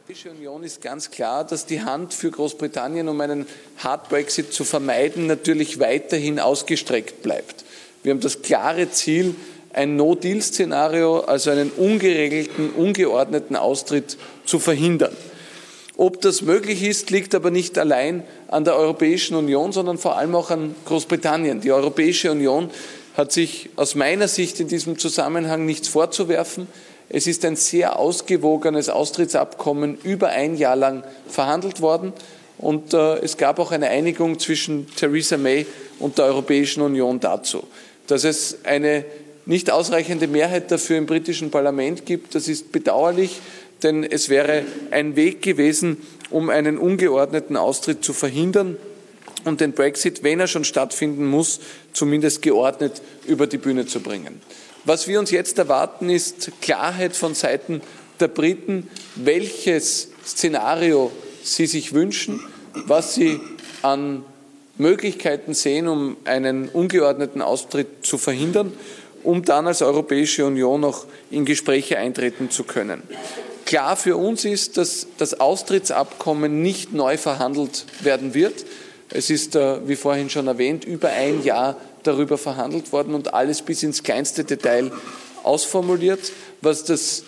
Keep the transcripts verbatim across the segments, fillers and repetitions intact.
Die Europäische Union ist ganz klar, dass die Hand für Großbritannien, um einen Hard Brexit zu vermeiden, natürlich weiterhin ausgestreckt bleibt. Wir haben das klare Ziel, ein No-Deal-Szenario, also einen ungeregelten, ungeordneten Austritt zu verhindern. Ob das möglich ist, liegt aber nicht allein an der Europäischen Union, sondern vor allem auch an Großbritannien. Die Europäische Union hat sich aus meiner Sicht in diesem Zusammenhang nichts vorzuwerfen. Es ist ein sehr ausgewogenes Austrittsabkommen über ein Jahr lang verhandelt worden und äh, es gab auch eine Einigung zwischen Theresa May und der Europäischen Union dazu. Dass es eine nicht ausreichende Mehrheit dafür im britischen Parlament gibt, das ist bedauerlich, denn es wäre ein Weg gewesen, um einen ungeordneten Austritt zu verhindern und den Brexit, wenn er schon stattfinden muss, zumindest geordnet über die Bühne zu bringen. Was wir uns jetzt erwarten, ist Klarheit von Seiten der Briten, welches Szenario sie sich wünschen, was sie an Möglichkeiten sehen, um einen ungeordneten Austritt zu verhindern, um dann als Europäische Union noch in Gespräche eintreten zu können. Klar für uns ist, dass das Austrittsabkommen nicht neu verhandelt werden wird. Es ist, wie vorhin schon erwähnt, über ein Jahr darüber verhandelt worden und alles bis ins kleinste Detail ausformuliert. Was das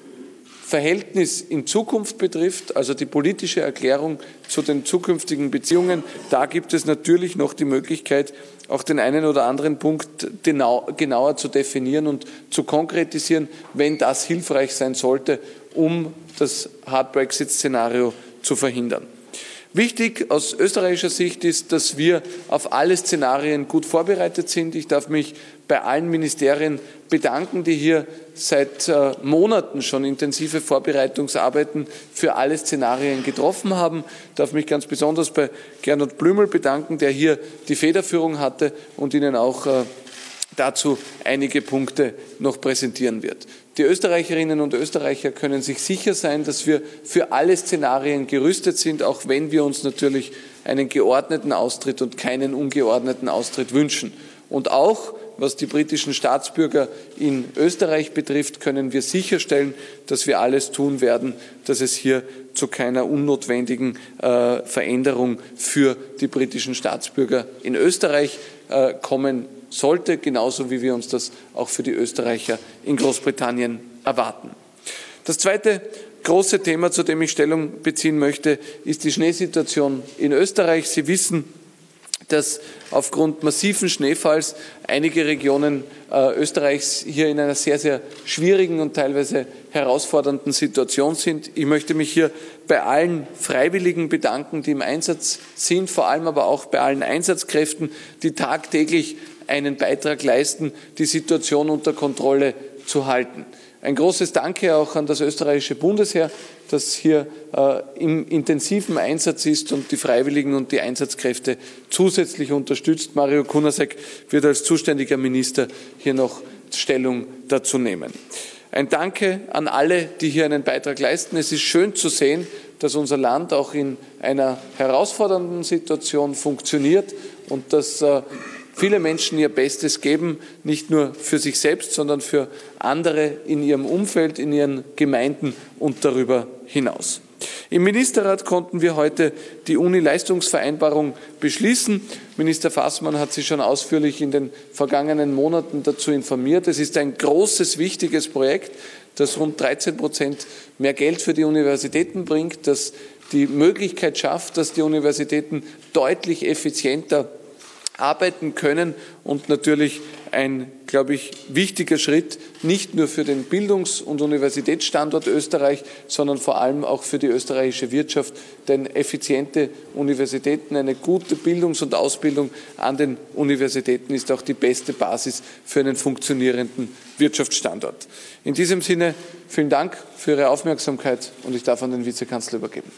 Verhältnis in Zukunft betrifft, also die politische Erklärung zu den zukünftigen Beziehungen, da gibt es natürlich noch die Möglichkeit, auch den einen oder anderen Punkt genau, genauer zu definieren und zu konkretisieren, wenn das hilfreich sein sollte, um das Hard-Brexit-Szenario zu verhindern. Wichtig aus österreichischer Sicht ist, dass wir auf alle Szenarien gut vorbereitet sind. Ich darf mich bei allen Ministerien bedanken, die hier seit äh, Monaten schon intensive Vorbereitungsarbeiten für alle Szenarien getroffen haben. Ich darf mich ganz besonders bei Gernot Blümel bedanken, der hier die Federführung hatte und Ihnen auch äh, dazu einige Punkte noch präsentieren wird. Die Österreicherinnen und Österreicher können sich sicher sein, dass wir für alle Szenarien gerüstet sind, auch wenn wir uns natürlich einen geordneten Austritt und keinen ungeordneten Austritt wünschen. Und auch, was die britischen Staatsbürger in Österreich betrifft, können wir sicherstellen, dass wir alles tun werden, dass es hier zu keiner unnotwendigen äh, Veränderung für die britischen Staatsbürger in Österreich äh, kommen sollte, genauso wie wir uns das auch für die Österreicher in Großbritannien erwarten. Das zweite große Thema, zu dem ich Stellung beziehen möchte, ist die Schneesituation in Österreich. Sie wissen, dass aufgrund massiven Schneefalls einige Regionen äh, Österreichs hier in einer sehr, sehr schwierigen und teilweise herausfordernden Situation sind. Ich möchte mich hier bei allen Freiwilligen bedanken, die im Einsatz sind, vor allem aber auch bei allen Einsatzkräften, die tagtäglich einen Beitrag leisten, die Situation unter Kontrolle zu halten. Ein großes Danke auch an das österreichische Bundesheer, das hier äh, im intensiven Einsatz ist und die Freiwilligen und die Einsatzkräfte zusätzlich unterstützt. Mario Kunasek wird als zuständiger Minister hier noch Stellung dazu nehmen. Ein Danke an alle, die hier einen Beitrag leisten. Es ist schön zu sehen, dass unser Land auch in einer herausfordernden Situation funktioniert und dass äh, viele Menschen ihr Bestes geben, nicht nur für sich selbst, sondern für andere in ihrem Umfeld, in ihren Gemeinden und darüber hinaus. Im Ministerrat konnten wir heute die Uni-Leistungsvereinbarung beschließen. Minister Fassmann hat Sie schon ausführlich in den vergangenen Monaten dazu informiert. Es ist ein großes, wichtiges Projekt, das rund dreizehn Prozent mehr Geld für die Universitäten bringt, das die Möglichkeit schafft, dass die Universitäten deutlich effizienter arbeiten können und natürlich ein, glaube ich, wichtiger Schritt, nicht nur für den Bildungs- und Universitätsstandort Österreich, sondern vor allem auch für die österreichische Wirtschaft. Denn effiziente Universitäten, eine gute Bildungs- und Ausbildung an den Universitäten ist auch die beste Basis für einen funktionierenden Wirtschaftsstandort. In diesem Sinne vielen Dank für Ihre Aufmerksamkeit und ich darf an den Vizekanzler übergeben.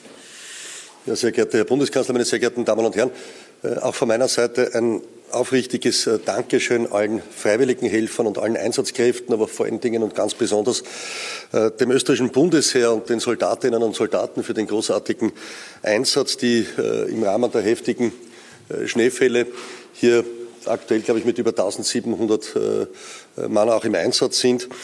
Ja, sehr geehrter Herr Bundeskanzler, meine sehr geehrten Damen und Herren, auch von meiner Seite ein aufrichtiges Dankeschön allen freiwilligen Helfern und allen Einsatzkräften, aber vor allen Dingen und ganz besonders dem österreichischen Bundesheer und den Soldatinnen und Soldaten für den großartigen Einsatz, die im Rahmen der heftigen Schneefälle hier aktuell, glaube ich, mit über eintausendsiebenhundert Mann auch im Einsatz sind.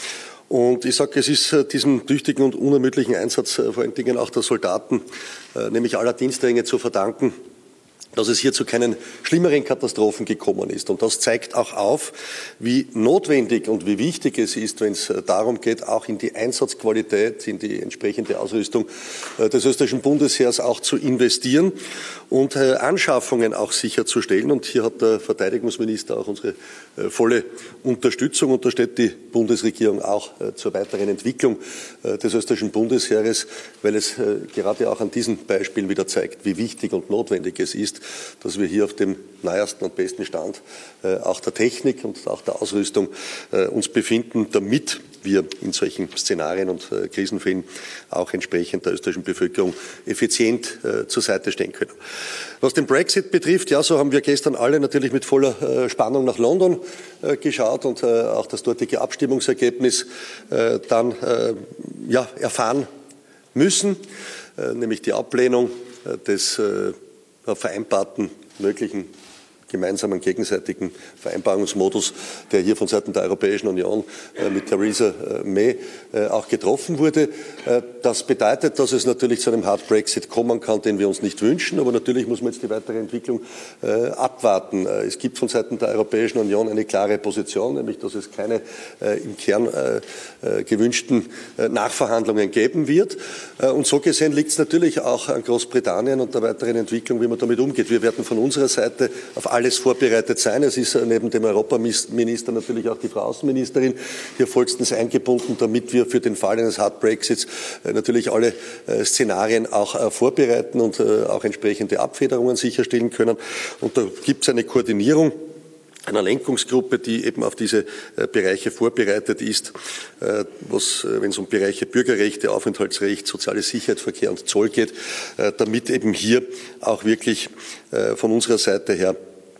Und ich sage, es ist diesem tüchtigen und unermüdlichen Einsatz vor allen Dingen auch der Soldaten, nämlich aller Dienstringe, zu verdanken, dass es hier zu keinen schlimmeren Katastrophen gekommen ist. Und das zeigt auch auf, wie notwendig und wie wichtig es ist, wenn es darum geht, auch in die Einsatzqualität, in die entsprechende Ausrüstung des österreichischen Bundesheers auch zu investieren und Anschaffungen auch sicherzustellen. Und hier hat der Verteidigungsminister auch unsere volle Unterstützung. Und da steht die Bundesregierung auch zur weiteren Entwicklung des österreichischen Bundesheeres, weil es gerade auch an diesen Beispielen wieder zeigt, wie wichtig und notwendig es ist, dass wir hier auf dem neuesten und besten Stand äh, auch der Technik und auch der Ausrüstung äh, uns befinden, damit wir in solchen Szenarien und äh, Krisenfällen auch entsprechend der österreichischen Bevölkerung effizient äh, zur Seite stehen können. Was den Brexit betrifft, ja, so haben wir gestern alle natürlich mit voller äh, Spannung nach London äh, geschaut und äh, auch das dortige Abstimmungsergebnis äh, dann äh, ja, erfahren müssen, äh, nämlich die Ablehnung äh, des äh, vereinbarten möglichen gemeinsamen gegenseitigen Vereinbarungsmodus, der hier von Seiten der Europäischen Union äh, mit Theresa äh, May äh, auch getroffen wurde. Äh, das bedeutet, dass es natürlich zu einem Hard Brexit kommen kann, den wir uns nicht wünschen, aber natürlich muss man jetzt die weitere Entwicklung äh, abwarten. Äh, es gibt von Seiten der Europäischen Union eine klare Position, nämlich dass es keine äh, im Kern äh, äh, gewünschten äh, Nachverhandlungen geben wird. Äh, und so gesehen liegt es natürlich auch an Großbritannien und der weiteren Entwicklung, wie man damit umgeht. Wir werden von unserer Seite auf alles vorbereitet sein. Es ist neben dem Europaminister natürlich auch die Frau Außenministerin hier vollstens eingebunden, damit wir für den Fall eines Hard Brexits natürlich alle Szenarien auch vorbereiten und auch entsprechende Abfederungen sicherstellen können. Und da gibt es eine Koordinierung einer Lenkungsgruppe, die eben auf diese äh, Bereiche vorbereitet ist, äh, was, äh, wenn es um Bereiche Bürgerrechte, Aufenthaltsrecht, soziale Sicherheit, Verkehr und Zoll geht, äh, damit eben hier auch wirklich äh, von unserer Seite her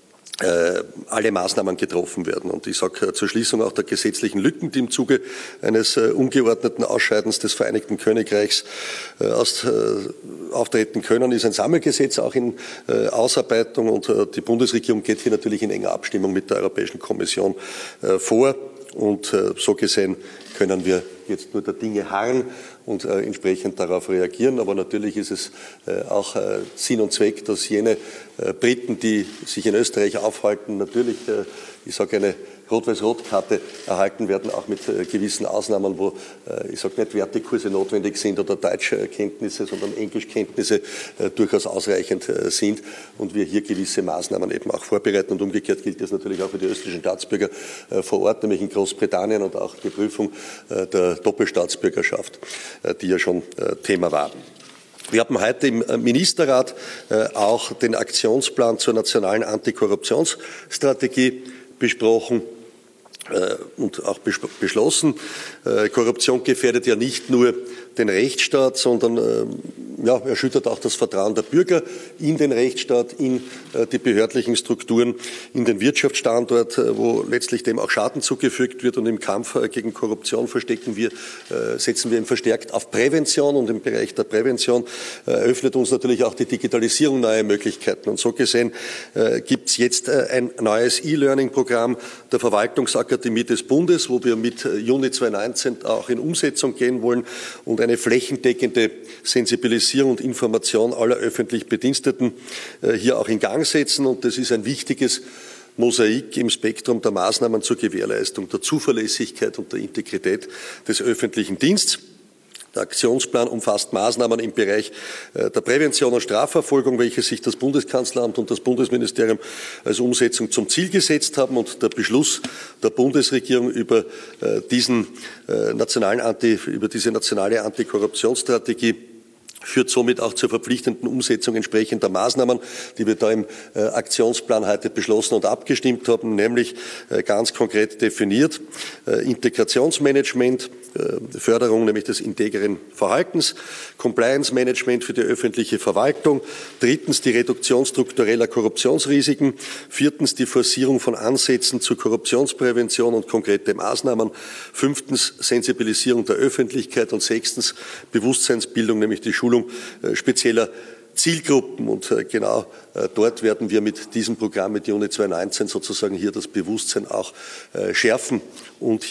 alle Maßnahmen getroffen werden. Und ich sage zur Schließung auch der gesetzlichen Lücken, die im Zuge eines äh, ungeordneten Ausscheidens des Vereinigten Königreichs äh, aus, äh, auftreten können, ist ein Sammelgesetz auch in äh, Ausarbeitung und äh, die Bundesregierung geht hier natürlich in enger Abstimmung mit der Europäischen Kommission äh, vor. Und äh, so gesehen können wir jetzt nur der Dinge harren und äh, entsprechend darauf reagieren. Aber natürlich ist es äh, auch äh, Sinn und Zweck, dass jene äh, Briten, die sich in Österreich aufhalten, natürlich, äh, ich sage, eine Rot-Weiß-Rot-Karte erhalten werden, auch mit äh, gewissen Ausnahmen, wo, äh, ich sage nicht, Wertekurse notwendig sind oder Deutschkenntnisse, sondern Englischkenntnisse äh, durchaus ausreichend äh, sind und wir hier gewisse Maßnahmen eben auch vorbereiten. Und umgekehrt gilt das natürlich auch für die österreichischen Staatsbürger äh, vor Ort, nämlich in Großbritannien und auch die Prüfung äh, der Doppelstaatsbürgerschaft, äh, die ja schon äh, Thema war. Wir haben heute im Ministerrat äh, auch den Aktionsplan zur nationalen Antikorruptionsstrategie besprochen und auch beschlossen. Korruption gefährdet ja nicht nur den Rechtsstaat, sondern ja, erschüttert auch das Vertrauen der Bürger in den Rechtsstaat, in die behördlichen Strukturen, in den Wirtschaftsstandort, wo letztlich dem auch Schaden zugefügt wird. Und im Kampf gegen Korruption verstecken wir, setzen wir eben verstärkt auf Prävention. Und im Bereich der Prävention eröffnet uns natürlich auch die Digitalisierung neue Möglichkeiten. Und so gesehen gibt es jetzt ein neues E-Learning-Programm der Verwaltungsakademie des Bundes, wo wir mit Juni zweitausendneunzehn auch in Umsetzung gehen wollen und eine flächendeckende Sensibilisierung und Information aller öffentlich Bediensteten äh, hier auch in Gang setzen. Und das ist ein wichtiges Mosaik im Spektrum der Maßnahmen zur Gewährleistung der Zuverlässigkeit und der Integrität des öffentlichen Dienstes. Der Aktionsplan umfasst Maßnahmen im Bereich der Prävention und Strafverfolgung, welche sich das Bundeskanzleramt und das Bundesministerium als Umsetzung zum Ziel gesetzt haben. Und der Beschluss der Bundesregierung über diesen nationalen Anti, über diese nationale Antikorruptionsstrategie führt somit auch zur verpflichtenden Umsetzung entsprechender Maßnahmen, die wir da im äh, Aktionsplan heute beschlossen und abgestimmt haben, nämlich äh, ganz konkret definiert äh, Integrationsmanagement, äh, Förderung nämlich des integren Verhaltens, Compliance Management für die öffentliche Verwaltung, drittens die Reduktion struktureller Korruptionsrisiken, viertens die Forcierung von Ansätzen zur Korruptionsprävention und konkrete Maßnahmen, fünftens Sensibilisierung der Öffentlichkeit und sechstens Bewusstseinsbildung, nämlich die Schulung spezieller Zielgruppen. Und genau dort werden wir mit diesem Programm mit Juni zweitausendneunzehn sozusagen hier das Bewusstsein auch schärfen und hier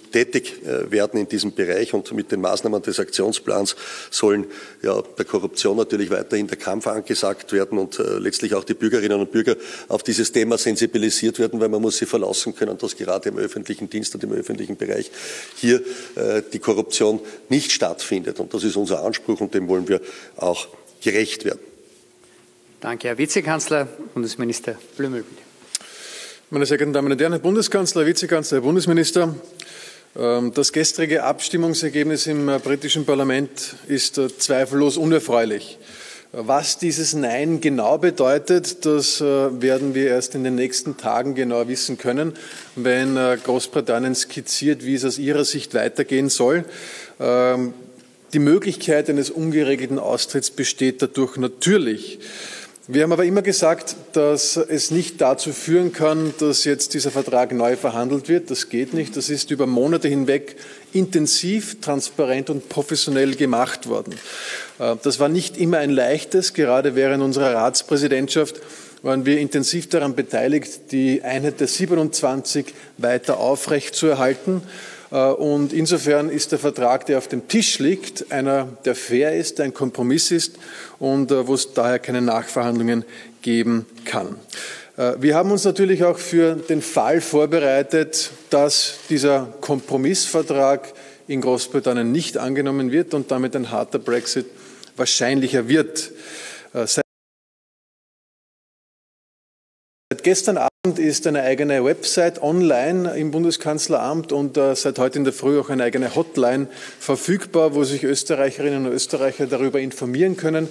tätig werden in diesem Bereich. Und mit den Maßnahmen des Aktionsplans sollen ja der Korruption natürlich weiterhin der Kampf angesagt werden und letztlich auch die Bürgerinnen und Bürger auf dieses Thema sensibilisiert werden, weil man muss sich verlassen können, dass gerade im öffentlichen Dienst und im öffentlichen Bereich hier die Korruption nicht stattfindet. Und das ist unser Anspruch und dem wollen wir auch gerecht werden. Danke, Herr Vizekanzler. Bundesminister Blümel, bitte. Meine sehr geehrten Damen und Herren, Herr Bundeskanzler, Herr Vizekanzler, Herr Bundesminister, das gestrige Abstimmungsergebnis im britischen Parlament ist zweifellos unerfreulich. Was dieses Nein genau bedeutet, das werden wir erst in den nächsten Tagen genau wissen können, wenn Großbritannien skizziert, wie es aus ihrer Sicht weitergehen soll. Die Möglichkeit eines ungeregelten Austritts besteht dadurch natürlich. Wir haben aber immer gesagt, dass es nicht dazu führen kann, dass jetzt dieser Vertrag neu verhandelt wird. Das geht nicht. Das ist über Monate hinweg intensiv, transparent und professionell gemacht worden. Das war nicht immer ein leichtes. Gerade während unserer Ratspräsidentschaft waren wir intensiv daran beteiligt, die Einheit der siebenundzwanzig weiter aufrechtzuerhalten. Und insofern ist der Vertrag, der auf dem Tisch liegt, einer, der fair ist, der ein Kompromiss ist und wo es daher keine Nachverhandlungen geben kann. Wir haben uns natürlich auch für den Fall vorbereitet, dass dieser Kompromissvertrag in Großbritannien nicht angenommen wird und damit ein harter Brexit wahrscheinlicher wird. Seit gestern Abend ist eine eigene Website online im Bundeskanzleramt und äh, seit heute in der Früh auch eine eigene Hotline verfügbar, wo sich Österreicherinnen und Österreicher darüber informieren können,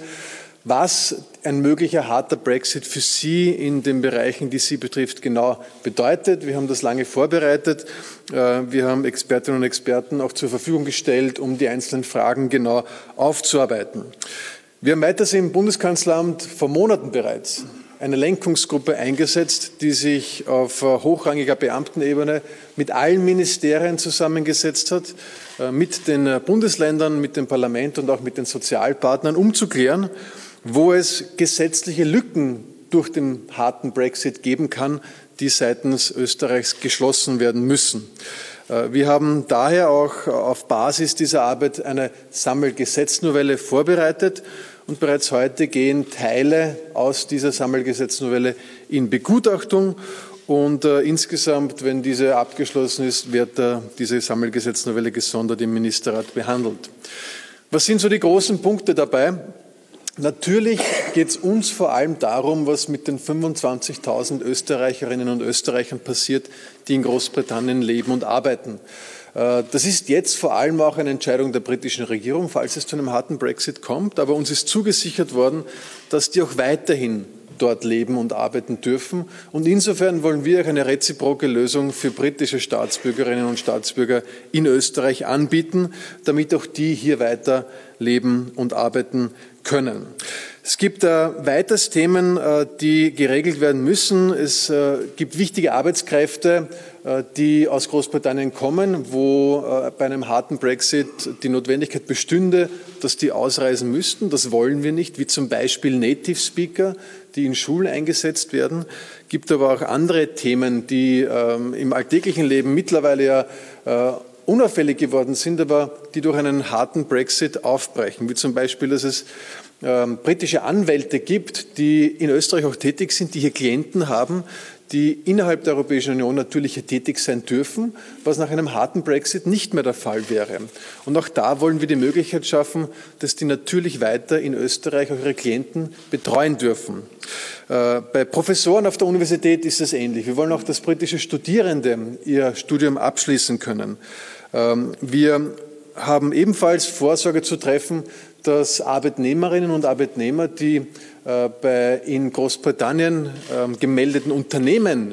was ein möglicher harter Brexit für Sie in den Bereichen, die Sie betrifft, genau bedeutet. Wir haben das lange vorbereitet. Äh, wir haben Expertinnen und Experten auch zur Verfügung gestellt, um die einzelnen Fragen genau aufzuarbeiten. Wir haben weiters im Bundeskanzleramt vor Monaten bereits eine Lenkungsgruppe eingesetzt, die sich auf hochrangiger Beamtenebene mit allen Ministerien zusammengesetzt hat, mit den Bundesländern, mit dem Parlament und auch mit den Sozialpartnern, um zu klären, wo es gesetzliche Lücken durch den harten Brexit geben kann, die seitens Österreichs geschlossen werden müssen. Wir haben daher auch auf Basis dieser Arbeit eine Sammelgesetznovelle vorbereitet. Und bereits heute gehen Teile aus dieser Sammelgesetznovelle in Begutachtung. Und äh, insgesamt, wenn diese abgeschlossen ist, wird äh, diese Sammelgesetznovelle gesondert im Ministerrat behandelt. Was sind so die großen Punkte dabei? Natürlich geht es uns vor allem darum, was mit den fünfundzwanzigtausend Österreicherinnen und Österreichern passiert, die in Großbritannien leben und arbeiten. Das ist jetzt vor allem auch eine Entscheidung der britischen Regierung, falls es zu einem harten Brexit kommt. Aber uns ist zugesichert worden, dass die auch weiterhin dort leben und arbeiten dürfen. Und insofern wollen wir auch eine reziproke Lösung für britische Staatsbürgerinnen und Staatsbürger in Österreich anbieten, damit auch die hier weiter leben und arbeiten können. Es gibt äh, weiters Themen, äh, die geregelt werden müssen. Es äh, gibt wichtige Arbeitskräfte, äh, die aus Großbritannien kommen, wo äh, bei einem harten Brexit die Notwendigkeit bestünde, dass die ausreisen müssten. Das wollen wir nicht, wie zum Beispiel Native Speaker, die in Schulen eingesetzt werden. Es gibt aber auch andere Themen, die ähm, im alltäglichen Leben mittlerweile ja äh, unauffällig geworden sind, aber die durch einen harten Brexit aufbrechen, wie zum Beispiel, dass es ähm, britische Anwälte gibt, die in Österreich auch tätig sind, die hier Klienten haben, die innerhalb der Europäischen Union natürlich hier tätig sein dürfen, was nach einem harten Brexit nicht mehr der Fall wäre. Und auch da wollen wir die Möglichkeit schaffen, dass die natürlich weiter in Österreich auch ihre Klienten betreuen dürfen. Äh, bei Professoren auf der Universität ist es ähnlich. Wir wollen auch, dass britische Studierende ihr Studium abschließen können. Ähm, wir haben ebenfalls Vorsorge zu treffen, dass Arbeitnehmerinnen und Arbeitnehmer, die äh, bei in Großbritannien äh, gemeldeten Unternehmen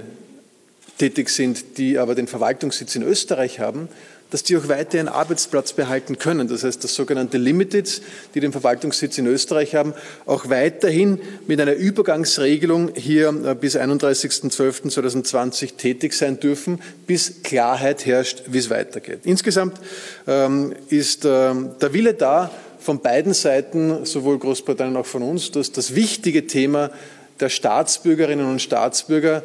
tätig sind, die aber den Verwaltungssitz in Österreich haben, dass die auch weiter ihren Arbeitsplatz behalten können. Das heißt, dass sogenannte Limiteds, die den Verwaltungssitz in Österreich haben, auch weiterhin mit einer Übergangsregelung hier bis einunddreißigsten zwölften zweitausendzwanzig tätig sein dürfen, bis Klarheit herrscht, wie es weitergeht. Insgesamt ähm, ist ähm, der Wille da, von beiden Seiten, sowohl Großbritannien als auch von uns, dass das wichtige Thema der Staatsbürgerinnen und Staatsbürger,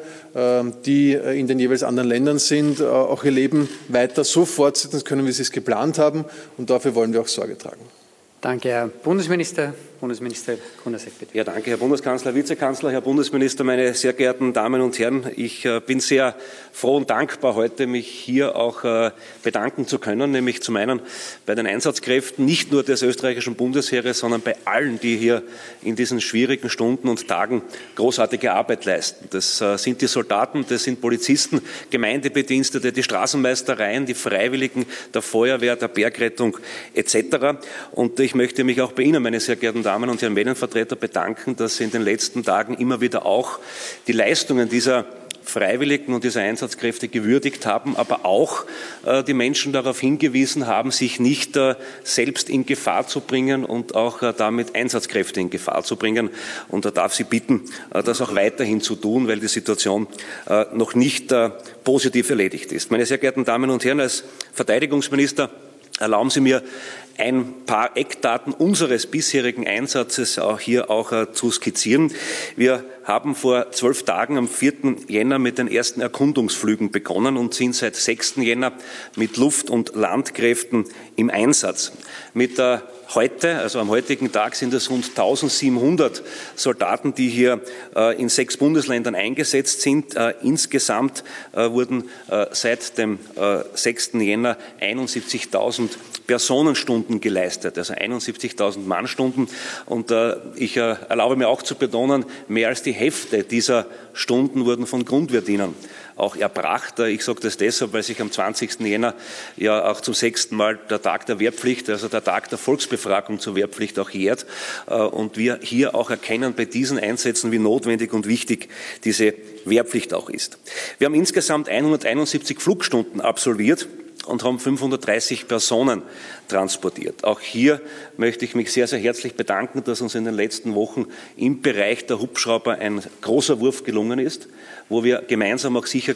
die in den jeweils anderen Ländern sind, auch ihr Leben weiter so fortsetzen können, wie sie es geplant haben. Und dafür wollen wir auch Sorge tragen. Danke, Herr Bundesminister. Bundesminister Kunasek, bitte. Ja, danke, Herr Bundeskanzler, Vizekanzler, Herr Bundesminister, meine sehr geehrten Damen und Herren. Ich äh, bin sehr froh und dankbar, heute mich hier auch äh, bedanken zu können, nämlich zum einen bei den Einsatzkräften, nicht nur des österreichischen Bundesheeres, sondern bei allen, die hier in diesen schwierigen Stunden und Tagen großartige Arbeit leisten. Das äh, sind die Soldaten, das sind Polizisten, Gemeindebedienstete, die Straßenmeistereien, die Freiwilligen der Feuerwehr, der Bergrettung et cetera. Und ich möchte mich auch bei Ihnen, meine sehr geehrten Damen und Herren Medienvertreter, bedanken, dass Sie in den letzten Tagen immer wieder auch die Leistungen dieser Freiwilligen und dieser Einsatzkräfte gewürdigt haben, aber auch äh, die Menschen darauf hingewiesen haben, sich nicht äh, selbst in Gefahr zu bringen und auch äh, damit Einsatzkräfte in Gefahr zu bringen. Und da darf ich Sie bitten, äh, das auch weiterhin zu tun, weil die Situation äh, noch nicht äh, positiv erledigt ist. Meine sehr geehrten Damen und Herren, als Verteidigungsminister erlauben Sie mir, ein paar Eckdaten unseres bisherigen Einsatzes auch hier auch äh, zu skizzieren. Wir haben vor zwölf Tagen am vierten Jänner mit den ersten Erkundungsflügen begonnen und sind seit sechsten Jänner mit Luft- und Landkräften im Einsatz. Mit der Heute, also am heutigen Tag, sind es rund eintausendsiebenhundert Soldaten, die hier äh, in sechs Bundesländern eingesetzt sind. Äh, insgesamt äh, wurden äh, seit dem äh, sechsten Jänner einundsiebzigtausend Personenstunden geleistet, also einundsiebzigtausend Mannstunden. Und äh, ich äh, erlaube mir auch zu betonen, mehr als die Hälfte dieser Stunden wurden von Grundwehrdienern auch erbracht. Ich sage das deshalb, weil sich am zwanzigsten Jänner ja auch zum sechsten Mal der Tag der Wehrpflicht, also der Tag der Volksbefragung zur Wehrpflicht auch jährt. Und wir hier auch erkennen bei diesen Einsätzen, wie notwendig und wichtig diese Wehrpflicht auch ist. Wir haben insgesamt hunderteinundsiebzig Flugstunden absolviert und haben fünfhundertdreißig Personen transportiert. Auch hier möchte ich mich sehr, sehr herzlich bedanken, dass uns in den letzten Wochen im Bereich der Hubschrauber ein großer Wurf gelungen ist, wo wir gemeinsam auch, sicher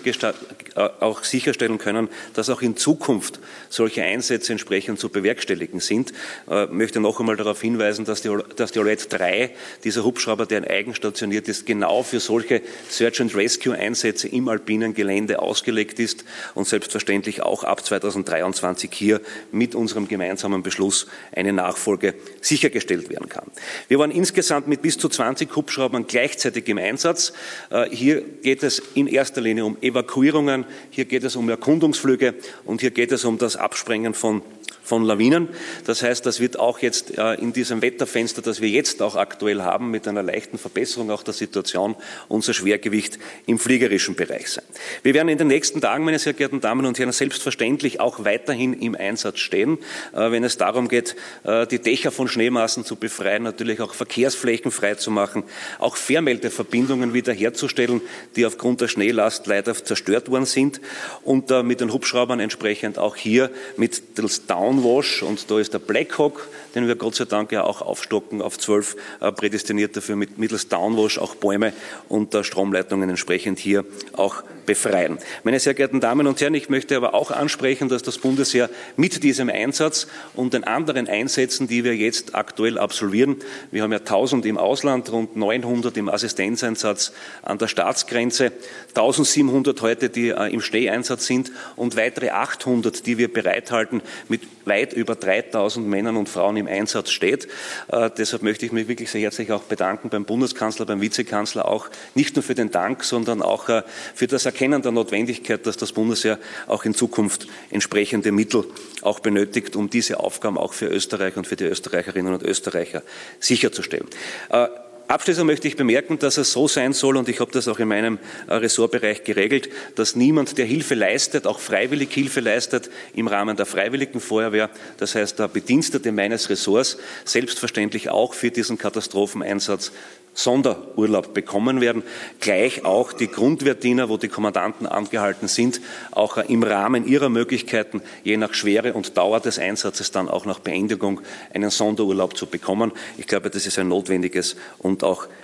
auch sicherstellen können, dass auch in Zukunft solche Einsätze entsprechend zu bewerkstelligen sind. Ich möchte noch einmal darauf hinweisen, dass die, dass die Oled drei, dieser Hubschrauber, der in Eigen stationiert ist, genau für solche Search-and-Rescue-Einsätze im alpinen Gelände ausgelegt ist und selbstverständlich auch ab zweitausenddreiundzwanzig hier mit unserem gemeinsamen Beschluss eine Nachfolge sichergestellt werden kann. Wir waren insgesamt mit bis zu zwanzig Hubschraubern gleichzeitig im Einsatz. Hier geht es in erster Linie um Evakuierungen, hier geht es um Erkundungsflüge und hier geht es um das Absprengen von von Lawinen. Das heißt, das wird auch jetzt äh, in diesem Wetterfenster, das wir jetzt auch aktuell haben, mit einer leichten Verbesserung auch der Situation, unser Schwergewicht im fliegerischen Bereich sein. Wir werden in den nächsten Tagen, meine sehr geehrten Damen und Herren, selbstverständlich auch weiterhin im Einsatz stehen, äh, wenn es darum geht, äh, die Dächer von Schneemassen zu befreien, natürlich auch Verkehrsflächen freizumachen, auch Fährmeldeverbindungen wiederherzustellen, die aufgrund der Schneelast leider zerstört worden sind und äh, mit den Hubschraubern entsprechend auch hier mit des Down Wash, und da ist der Blackhawk, den wir Gott sei Dank ja auch aufstocken auf zwölf, äh, prädestiniert dafür mit mittels Downwash auch Bäume und äh, Stromleitungen entsprechend hier auch befreien. Meine sehr geehrten Damen und Herren, ich möchte aber auch ansprechen, dass das Bundesheer mit diesem Einsatz und den anderen Einsätzen, die wir jetzt aktuell absolvieren, wir haben ja tausend im Ausland, rund neunhundert im Assistenzeinsatz an der Staatsgrenze, eintausendsiebenhundert heute, die äh, im Schneeeinsatz sind und weitere achthundert, die wir bereithalten, mit weit über dreitausend Männern und Frauen im Einsatz steht. Äh, deshalb möchte ich mich wirklich sehr herzlich auch bedanken beim Bundeskanzler, beim Vizekanzler, auch nicht nur für den Dank, sondern auch äh, für das Erkennen der Notwendigkeit, dass das Bundesheer auch in Zukunft entsprechende Mittel auch benötigt, um diese Aufgaben auch für Österreich und für die Österreicherinnen und Österreicher sicherzustellen. Äh, Abschließend möchte ich bemerken, dass es so sein soll, und ich habe das auch in meinem Ressortbereich geregelt, dass niemand, der Hilfe leistet, auch freiwillig Hilfe leistet, im Rahmen der Freiwilligen Feuerwehr, das heißt der Bedienstete meines Ressorts, selbstverständlich auch für diesen Katastropheneinsatz Sonderurlaub bekommen werden. Gleich auch die Grundwehrdiener, wo die Kommandanten angehalten sind, auch im Rahmen ihrer Möglichkeiten, je nach Schwere und Dauer des Einsatzes dann auch nach Beendigung einen Sonderurlaub zu bekommen. Ich glaube, das ist ein notwendiges und auch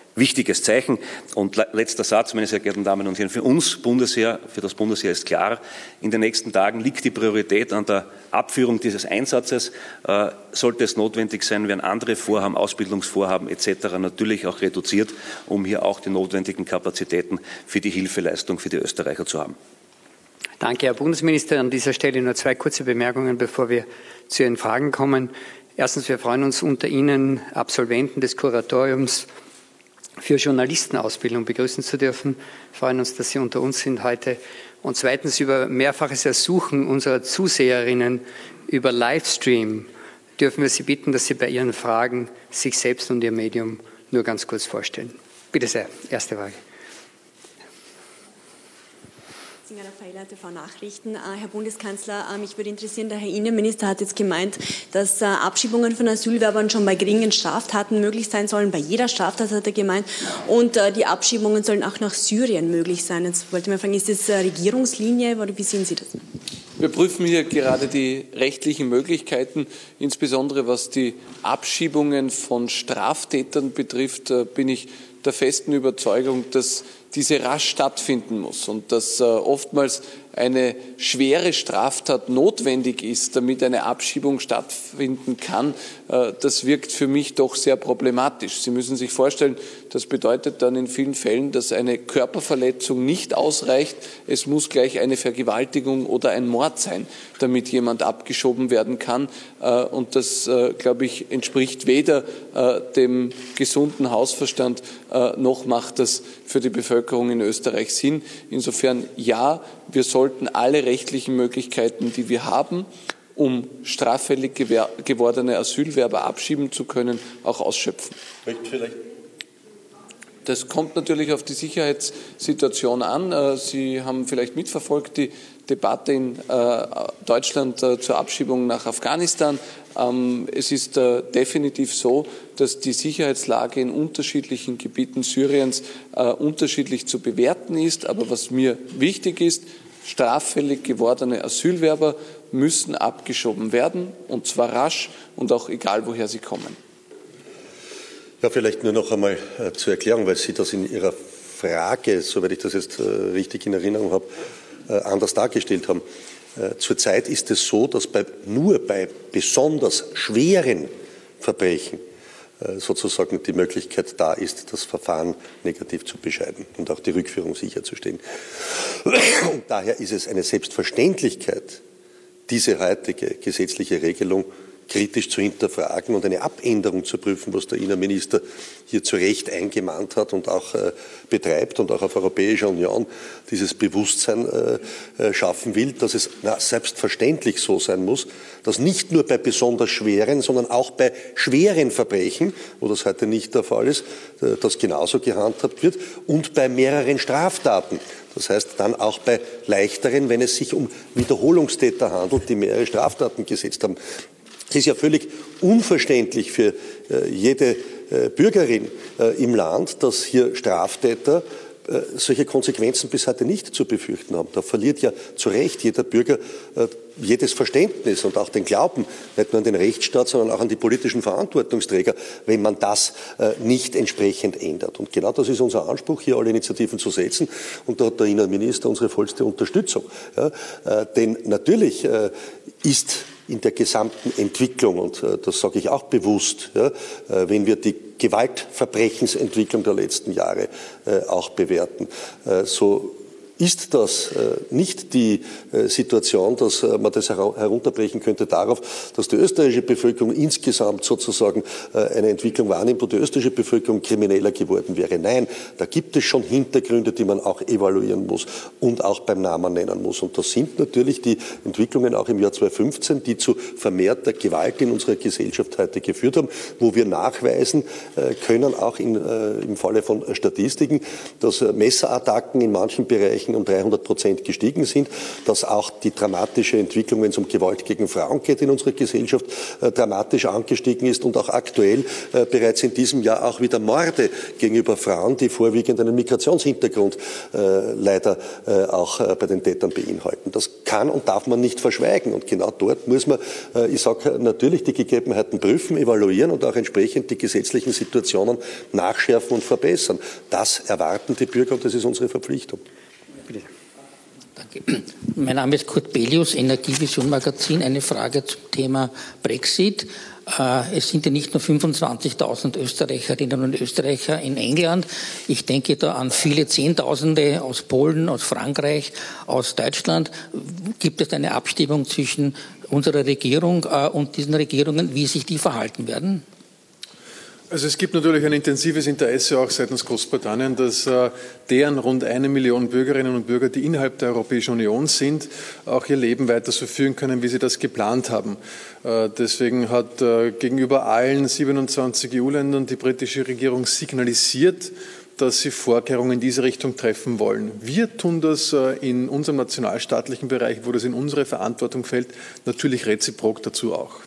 wichtiges Zeichen. Und letzter Satz, meine sehr geehrten Damen und Herren, für uns Bundesheer, für das Bundesheer ist klar, in den nächsten Tagen liegt die Priorität an der Abführung dieses Einsatzes. Äh, sollte es notwendig sein, werden andere Vorhaben, Ausbildungsvorhaben et cetera natürlich auch reduziert, um hier auch die notwendigen Kapazitäten für die Hilfeleistung für die Österreicher zu haben. Danke, Herr Bundesminister. An dieser Stelle nur zwei kurze Bemerkungen, bevor wir zu Ihren Fragen kommen. Erstens, wir freuen uns, unter Ihnen Absolventen des Kuratoriums für Journalistenausbildung begrüßen zu dürfen. Wir freuen uns, dass Sie unter uns sind heute. Und zweitens, über mehrfaches Ersuchen unserer Zuseherinnen über Livestream dürfen wir Sie bitten, dass Sie bei Ihren Fragen sich selbst und Ihr Medium nur ganz kurz vorstellen. Bitte sehr, erste Frage. T V-Nachrichten. Herr Bundeskanzler, mich würde interessieren, der Herr Innenminister hat jetzt gemeint, dass Abschiebungen von Asylwerbern schon bei geringen Straftaten möglich sein sollen. Bei jeder Straftat hat er gemeint. Und die Abschiebungen sollen auch nach Syrien möglich sein. Jetzt wollte ich mal fragen, ist das Regierungslinie oder wie sehen Sie das? Wir prüfen hier gerade die rechtlichen Möglichkeiten, insbesondere was die Abschiebungen von Straftätern betrifft, bin ich der festen Überzeugung, dass diese rasch stattfinden muss und dass äh, oftmals eine schwere Straftat notwendig ist, damit eine Abschiebung stattfinden kann, äh, das wirkt für mich doch sehr problematisch. Sie müssen sich vorstellen, das bedeutet dann in vielen Fällen, dass eine Körperverletzung nicht ausreicht. Es muss gleich eine Vergewaltigung oder ein Mord sein, damit jemand abgeschoben werden kann. Äh, und das, äh, glaube ich, entspricht weder äh, dem gesunden Hausverstand äh, noch macht das für die Bevölkerung in Österreich Sinn. Insofern ja, wir sollten alle rechtlichen Möglichkeiten, die wir haben, um straffällig gewordene Asylwerber abschieben zu können, auch ausschöpfen. Das kommt natürlich auf die Sicherheitssituation an. Sie haben vielleicht mitverfolgt die Debatte in Deutschland zur Abschiebung nach Afghanistan. Es ist definitiv so, dass die Sicherheitslage in unterschiedlichen Gebieten Syriens unterschiedlich zu bewerten ist. Aber was mir wichtig ist, straffällig gewordene Asylwerber müssen abgeschoben werden, und zwar rasch und auch egal, woher sie kommen. Ja, vielleicht nur noch einmal äh, zur Erklärung, weil Sie das in Ihrer Frage, soweit ich das jetzt äh, richtig in Erinnerung habe, äh, anders dargestellt haben. Äh, zurzeit ist es so, dass bei, nur bei besonders schweren Verbrechen äh, sozusagen die Möglichkeit da ist, das Verfahren negativ zu bescheiden und auch die Rückführung sicherzustellen. Und daher ist es eine Selbstverständlichkeit, diese heutige gesetzliche Regelung kritisch zu hinterfragen und eine Abänderung zu prüfen, was der Innenminister hier zu Recht eingemahnt hat und auch äh, betreibt und auch auf Europäischer Union dieses Bewusstsein äh, äh, schaffen will, dass es na, selbstverständlich so sein muss, dass nicht nur bei besonders schweren, sondern auch bei schweren Verbrechen, wo das heute nicht der Fall ist, äh, das genauso gehandhabt wird und bei mehreren Straftaten. Das heißt dann auch bei leichteren, wenn es sich um Wiederholungstäter handelt, die mehrere Straftaten gesetzt haben. Es ist ja völlig unverständlich für äh, jede äh, Bürgerin äh, im Land, dass hier Straftäter äh, solche Konsequenzen bis heute nicht zu befürchten haben. Da verliert ja zu Recht jeder Bürger äh, jedes Verständnis und auch den Glauben, nicht nur an den Rechtsstaat, sondern auch an die politischen Verantwortungsträger, wenn man das äh, nicht entsprechend ändert. Und genau das ist unser Anspruch, hier alle Initiativen zu setzen. Und da hat der Innenminister unsere vollste Unterstützung. Ja, äh, denn natürlich äh, ist in der gesamten Entwicklung, und äh, das sage ich auch bewusst, ja, äh, wenn wir die Gewaltverbrechensentwicklung der letzten Jahre äh, auch bewerten, äh, so ist das äh, nicht die äh, Situation, dass äh, man das her herunterbrechen könnte darauf, dass die österreichische Bevölkerung insgesamt sozusagen äh, eine Entwicklung wahrnimmt, wo die österreichische Bevölkerung krimineller geworden wäre. Nein, da gibt es schon Hintergründe, die man auch evaluieren muss und auch beim Namen nennen muss. Und das sind natürlich die Entwicklungen auch im Jahr zweitausendfünfzehn, die zu vermehrter Gewalt in unserer Gesellschaft heute geführt haben, wo wir nachweisen äh, können, auch in, äh, im Falle von Statistiken, dass äh, Messerattacken in manchen Bereichen Flächen um dreihundert Prozent gestiegen sind, dass auch die dramatische Entwicklung, wenn es um Gewalt gegen Frauen geht in unserer Gesellschaft, äh, dramatisch angestiegen ist und auch aktuell äh, bereits in diesem Jahr auch wieder Morde gegenüber Frauen, die vorwiegend einen Migrationshintergrund äh, leider äh, auch äh, bei den Tätern beinhalten. Das kann und darf man nicht verschweigen. Und genau dort muss man, äh, ich sage natürlich, die Gegebenheiten prüfen, evaluieren und auch entsprechend die gesetzlichen Situationen nachschärfen und verbessern. Das erwarten die Bürger und das ist unsere Verpflichtung. Bitte. Danke. Mein Name ist Kurt Belius, Energievision Magazin. Eine Frage zum Thema Brexit. Es sind ja nicht nur fünfundzwanzigtausend Österreicherinnen und Österreicher in England. Ich denke da an viele Zehntausende aus Polen, aus Frankreich, aus Deutschland. Gibt es eine Abstimmung zwischen unserer Regierung und diesen Regierungen, wie sich die verhalten werden? Also es gibt natürlich ein intensives Interesse auch seitens Großbritannien, dass äh, deren rund eine Million Bürgerinnen und Bürger, die innerhalb der Europäischen Union sind, auch ihr Leben weiter so führen können, wie sie das geplant haben. Äh, deswegen hat äh, gegenüber allen siebenundzwanzig E U-Ländern die britische Regierung signalisiert, dass sie Vorkehrungen in diese Richtung treffen wollen. Wir tun das äh, in unserem nationalstaatlichen Bereich, wo das in unsere Verantwortung fällt, natürlich reziprok dazu auch.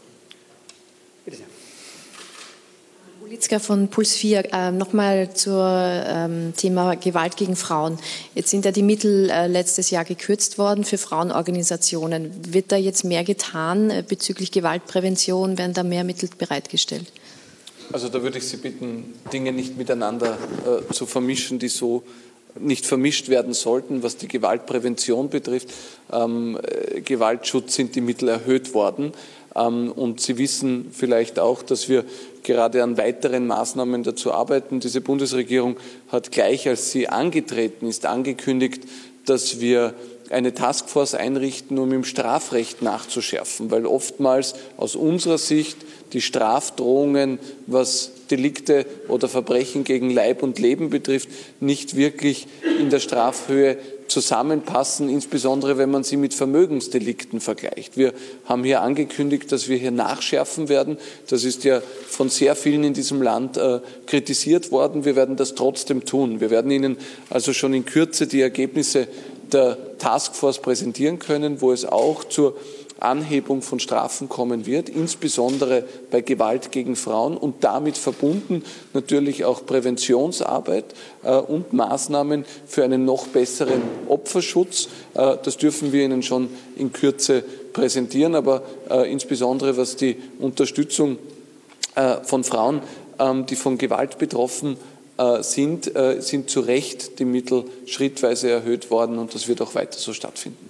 Litzka von Puls vier. Ähm, Nochmal zum ähm, Thema Gewalt gegen Frauen. Jetzt sind ja die Mittel äh, letztes Jahr gekürzt worden für Frauenorganisationen. Wird da jetzt mehr getan äh, bezüglich Gewaltprävention? Werden da mehr Mittel bereitgestellt? Also da würde ich Sie bitten, Dinge nicht miteinander äh, zu vermischen, die so nicht vermischt werden sollten. Was die Gewaltprävention betrifft, ähm, äh, Gewaltschutz sind die Mittel erhöht worden. Ähm, und Sie wissen vielleicht auch, dass wir gerade an weiteren Maßnahmen dazu arbeiten. Diese Bundesregierung hat gleich, als sie angetreten ist, angekündigt, dass wir eine Taskforce einrichten, um im Strafrecht nachzuschärfen, weil oftmals aus unserer Sicht die Strafdrohungen, was Delikte oder Verbrechen gegen Leib und Leben betrifft, nicht wirklich in der Strafhöhe zusammenpassen, insbesondere wenn man sie mit Vermögensdelikten vergleicht. Wir haben hier angekündigt, dass wir hier nachschärfen werden. Das ist ja von sehr vielen in diesem Land äh, kritisiert worden. Wir werden das trotzdem tun. Wir werden Ihnen also schon in Kürze die Ergebnisse der Taskforce präsentieren können, wo es auch zur Anhebung von Strafen kommen wird, insbesondere bei Gewalt gegen Frauen und damit verbunden natürlich auch Präventionsarbeit äh, und Maßnahmen für einen noch besseren Opferschutz. Äh, das dürfen wir Ihnen schon in Kürze präsentieren, aber äh, insbesondere was die Unterstützung äh, von Frauen, äh, die von Gewalt betroffen äh, sind, äh, sind zu Recht die Mittel schrittweise erhöht worden und das wird auch weiter so stattfinden.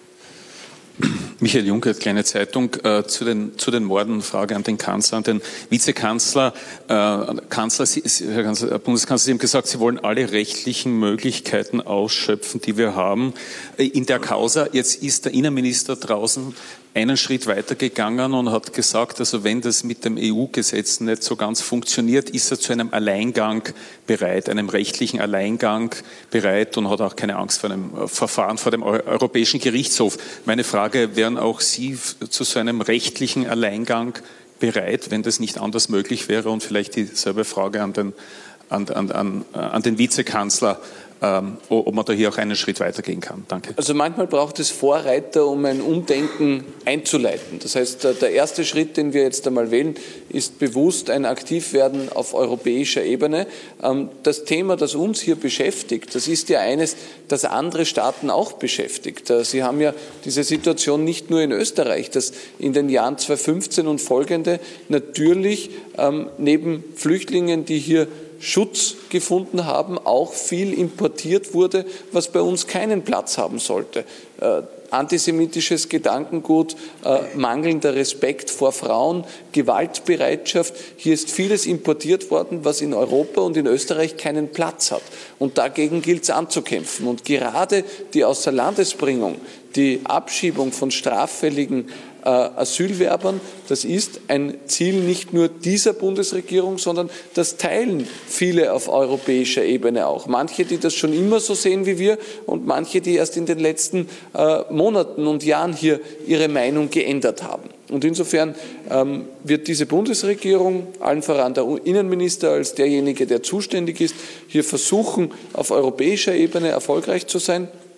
Michael Juncker, kleine Zeitung, äh, zu, den, zu den Morden, Frage an den Kanzler, an den Vizekanzler. Äh, Kanzler, Sie, Herr Kanzler, Bundeskanzler, Sie haben gesagt, Sie wollen alle rechtlichen Möglichkeiten ausschöpfen, die wir haben. In der Causa, jetzt ist der Innenminister draußen einen Schritt weitergegangen und hat gesagt, also wenn das mit dem E U-Gesetz nicht so ganz funktioniert, ist er zu einem Alleingang bereit, einem rechtlichen Alleingang bereit und hat auch keine Angst vor einem Verfahren vor dem Europäischen Gerichtshof. Meine Frage, wären auch Sie zu so einem rechtlichen Alleingang bereit, wenn das nicht anders möglich wäre? Und vielleicht dieselbe Frage an den, an, an, an, an den Vizekanzler, ähm, ob man da hier auch einen Schritt weitergehen kann. Danke. Also manchmal braucht es Vorreiter, um ein Umdenken einzuleiten. Das heißt, der erste Schritt, den wir jetzt einmal wählen, ist bewusst ein Aktivwerden auf europäischer Ebene. Das Thema, das uns hier beschäftigt, das ist ja eines, das andere Staaten auch beschäftigt. Sie haben ja diese Situation nicht nur in Österreich, dass in den Jahren zweitausendfünfzehn und folgende natürlich neben Flüchtlingen, die hier Schutz gefunden haben, auch viel importiert wurde, was bei uns keinen Platz haben sollte. Äh, antisemitisches Gedankengut, äh, mangelnder Respekt vor Frauen, Gewaltbereitschaft. Hier ist vieles importiert worden, was in Europa und in Österreich keinen Platz hat. Und dagegen gilt es anzukämpfen. Und gerade die Außerlandesbringung, die Abschiebung von straffälligen äh, Asylwerbern, das ist ein Ziel nicht nur dieser Bundesregierung, sondern das teilen viele auf europäischer Ebene auch. Manche, die das schon immer so sehen wie wir und manche, die erst in den letzten äh, Monaten und Jahren hier ihre Meinung geändert haben. Und insofern ähm, wird diese Bundesregierung, allen voran der Innenminister als derjenige, der zuständig ist, hier versuchen, auf europäischer Ebene erfolgreich zu sein.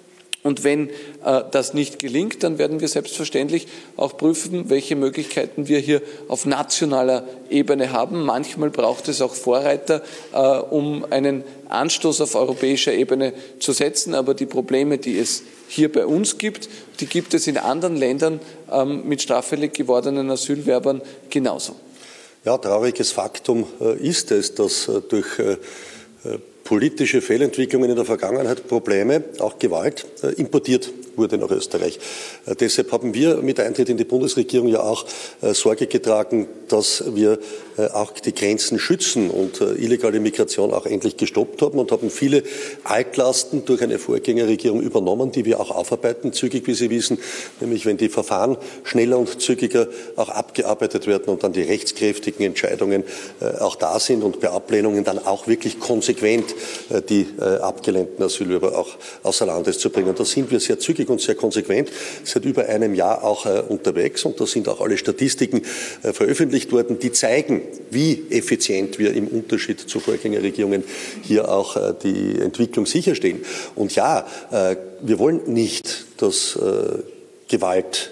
Und wenn äh, das nicht gelingt, dann werden wir selbstverständlich auch prüfen, welche Möglichkeiten wir hier auf nationaler Ebene haben. Manchmal braucht es auch Vorreiter, äh, um einen Anstoß auf europäischer Ebene zu setzen. Aber die Probleme, die es hier bei uns gibt, die gibt es in anderen Ländern ähm, mit straffällig gewordenen Asylwerbern genauso. Ja, trauriges Faktum äh, ist es, dass äh, durch äh, politische Fehlentwicklungen in der Vergangenheit Probleme, auch Gewalt, äh, importiert wurde nach Österreich. Äh, deshalb haben wir mit Eintritt in die Bundesregierung ja auch äh, Sorge getragen, dass wir äh, auch die Grenzen schützen und äh, illegale Migration auch endlich gestoppt haben und haben viele Altlasten durch eine Vorgängerregierung übernommen, die wir auch aufarbeiten, zügig, wie Sie wissen, nämlich wenn die Verfahren schneller und zügiger auch abgearbeitet werden und dann die rechtskräftigen Entscheidungen äh, auch da sind und bei Ablehnungen dann auch wirklich konsequent äh, die äh, abgelehnten Asylbewerber auch außer Landes zu bringen. Da sind wir sehr zügig und sehr konsequent seit über einem Jahr auch äh, unterwegs und da sind auch alle Statistiken äh, veröffentlicht worden, die zeigen, wie effizient wir im Unterschied zu Vorgängerregierungen hier auch äh, die Entwicklung sicherstellen. Und ja, äh, wir wollen nicht, dass äh, Gewalt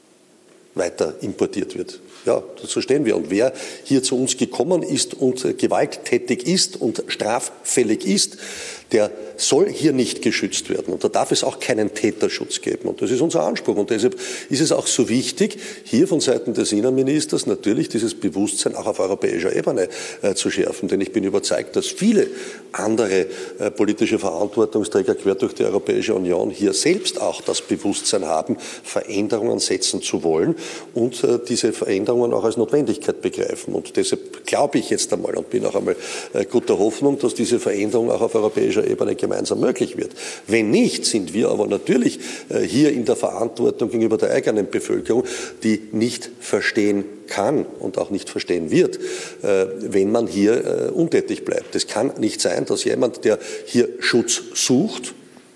weiter importiert wird. Ja, dazu stehen wir. Und wer hier zu uns gekommen ist und äh, gewalttätig ist und straffällig ist, der soll hier nicht geschützt werden. Und da darf es auch keinen Täterschutz geben. Und das ist unser Anspruch. Und deshalb ist es auch so wichtig, hier von Seiten des Innenministers natürlich dieses Bewusstsein auch auf europäischer Ebene äh, zu schärfen. Denn ich bin überzeugt, dass viele andere äh, politische Verantwortungsträger quer durch die Europäische Union hier selbst auch das Bewusstsein haben, Veränderungen setzen zu wollen und äh, diese Veränderungen auch als Notwendigkeit begreifen. Und deshalb glaube ich jetzt einmal und bin auch einmal äh, guter Hoffnung, dass diese Veränderung auch auf europäischer Ebene gemeinsam möglich wird. Wenn nicht, sind wir aber natürlich äh, hier in der Verantwortung gegenüber der eigenen Bevölkerung, die nicht verstehen kann und auch nicht verstehen wird, äh, wenn man hier äh, untätig bleibt. Es kann nicht sein, dass jemand, der hier Schutz sucht,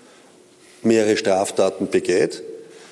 mehrere Straftaten begeht,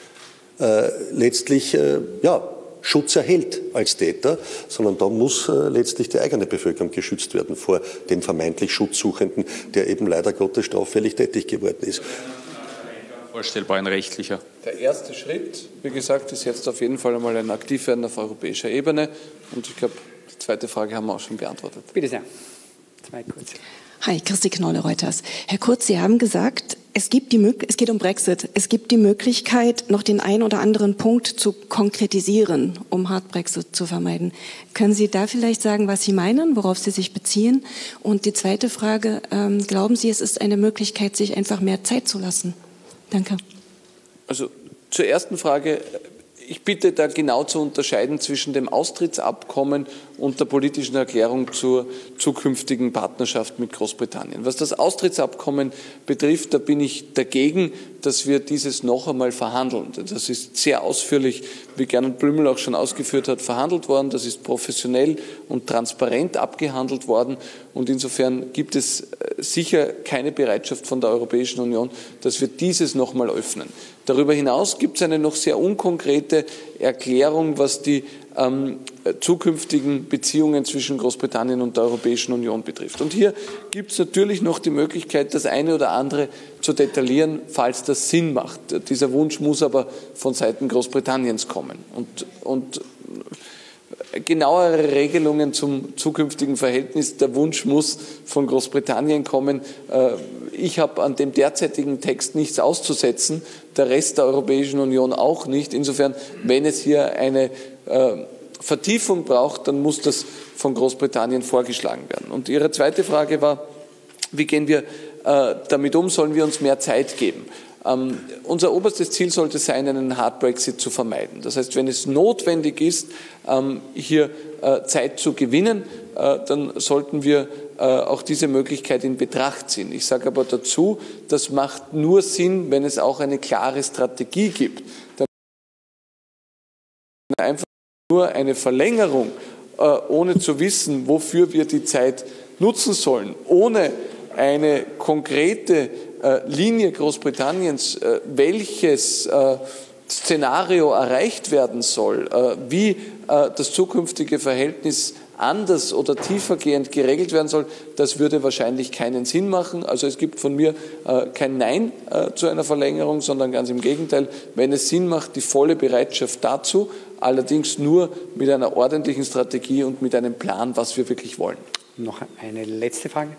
äh, letztlich äh, ja, Schutz erhält als Täter, sondern da muss äh, letztlich die eigene Bevölkerung geschützt werden vor dem vermeintlich Schutzsuchenden, der eben leider Gottes straffällig tätig geworden ist. Vorstellbar ein rechtlicher. Der erste Schritt, wie gesagt, ist jetzt auf jeden Fall einmal ein Aktivwerden auf europäischer Ebene. Und ich glaube, die zweite Frage haben wir auch schon beantwortet. Bitte sehr. Zwei kurze. Hi, Christi Knolle, Reuters. Herr Kurz, Sie haben gesagt, es gibt die, es geht um Brexit. Es gibt die Möglichkeit, noch den einen oder anderen Punkt zu konkretisieren, um Hard Brexit zu vermeiden. Können Sie da vielleicht sagen, was Sie meinen, worauf Sie sich beziehen? Und die zweite Frage, ähm, glauben Sie, es ist eine Möglichkeit, sich einfach mehr Zeit zu lassen? Danke. Also zur ersten Frage. Ich bitte da genau zu unterscheiden zwischen dem Austrittsabkommen und der politischen Erklärung zur zukünftigen Partnerschaft mit Großbritannien. Was das Austrittsabkommen betrifft, da bin ich dagegen, dass wir dieses noch einmal verhandeln. Das ist sehr ausführlich, wie Gernot Blümel auch schon ausgeführt hat, verhandelt worden. Das ist professionell und transparent abgehandelt worden. Und insofern gibt es sicher keine Bereitschaft von der Europäischen Union, dass wir dieses noch einmal öffnen. Darüber hinaus gibt es eine noch sehr unkonkrete Erklärung, was die ähm, zukünftigen Beziehungen zwischen Großbritannien und der Europäischen Union betrifft. Und hier gibt es natürlich noch die Möglichkeit, das eine oder andere zu detaillieren, falls das Sinn macht. Dieser Wunsch muss aber von Seiten Großbritanniens kommen. Und, und genauere Regelungen zum zukünftigen Verhältnis, der Wunsch muss von Großbritannien kommen. Ich habe an dem derzeitigen Text nichts auszusetzen, der Rest der Europäischen Union auch nicht. Insofern, wenn es hier eine äh, Vertiefung braucht, dann muss das von Großbritannien vorgeschlagen werden. Und Ihre zweite Frage war, wie gehen wir äh, damit um? Sollen wir uns mehr Zeit geben? Ähm, unser oberstes Ziel sollte sein, einen Hard Brexit zu vermeiden. Das heißt, wenn es notwendig ist, ähm, hier äh, Zeit zu gewinnen, äh, dann sollten wir äh, auch diese Möglichkeit in Betracht ziehen. Ich sage aber dazu, das macht nur Sinn, wenn es auch eine klare Strategie gibt. Dann einfach nur eine Verlängerung, äh, ohne zu wissen, wofür wir die Zeit nutzen sollen, ohne eine konkrete äh, Linie Großbritanniens, äh, welches äh, Szenario erreicht werden soll, äh, wie äh, das zukünftige Verhältnis anders oder tiefergehend geregelt werden soll, das würde wahrscheinlich keinen Sinn machen. Also es gibt von mir äh, kein Nein äh, zu einer Verlängerung, sondern ganz im Gegenteil, wenn es Sinn macht, die volle Bereitschaft dazu, allerdings nur mit einer ordentlichen Strategie und mit einem Plan, was wir wirklich wollen. Noch eine letzte Frage.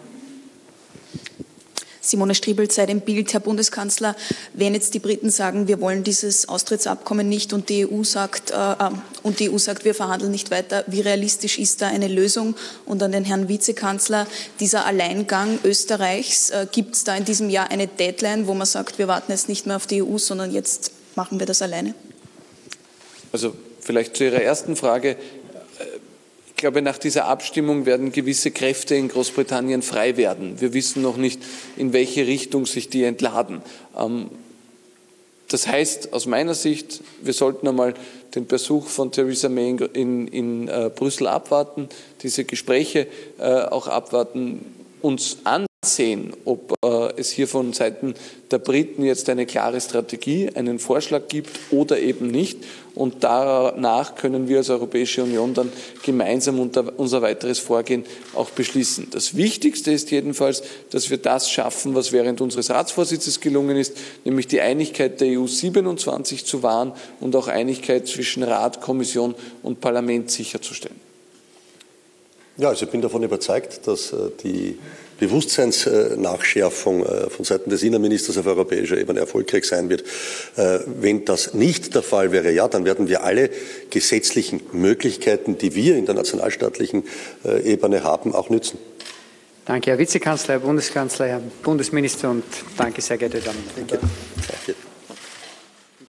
Simone Striebel, Zeit im Bild. Herr Bundeskanzler, wenn jetzt die Briten sagen, wir wollen dieses Austrittsabkommen nicht und die E U sagt, äh, und die E U sagt, wir verhandeln nicht weiter, wie realistisch ist da eine Lösung? Und an den Herrn Vizekanzler, dieser Alleingang Österreichs, äh, gibt es da in diesem Jahr eine Deadline, wo man sagt, wir warten jetzt nicht mehr auf die E U, sondern jetzt machen wir das alleine? Also vielleicht zu Ihrer ersten Frage. Ich glaube, nach dieser Abstimmung werden gewisse Kräfte in Großbritannien frei werden. Wir wissen noch nicht, in welche Richtung sich die entladen. Das heißt, aus meiner Sicht, wir sollten einmal den Besuch von Theresa May in, in, in äh, Brüssel abwarten, diese Gespräche äh, auch abwarten, uns ansehen, ob äh, es hier von Seiten der Briten jetzt eine klare Strategie, einen Vorschlag gibt oder eben nicht. Und danach können wir als Europäische Union dann gemeinsam unter unser weiteres Vorgehen auch beschließen. Das Wichtigste ist jedenfalls, dass wir das schaffen, was während unseres Ratsvorsitzes gelungen ist, nämlich die Einigkeit der E U siebenundzwanzig zu wahren und auch Einigkeit zwischen Rat, Kommission und Parlament sicherzustellen. Ja, also ich bin davon überzeugt, dass die Bewusstseinsnachschärfung von Seiten des Innenministers auf europäischer Ebene erfolgreich sein wird. Wenn das nicht der Fall wäre, ja, dann werden wir alle gesetzlichen Möglichkeiten, die wir in der nationalstaatlichen Ebene haben, auch nützen. Danke, Herr Vizekanzler, Herr Bundeskanzler, Herr Bundesminister und danke, sehr geehrte Damen und Herren. Danke. Danke.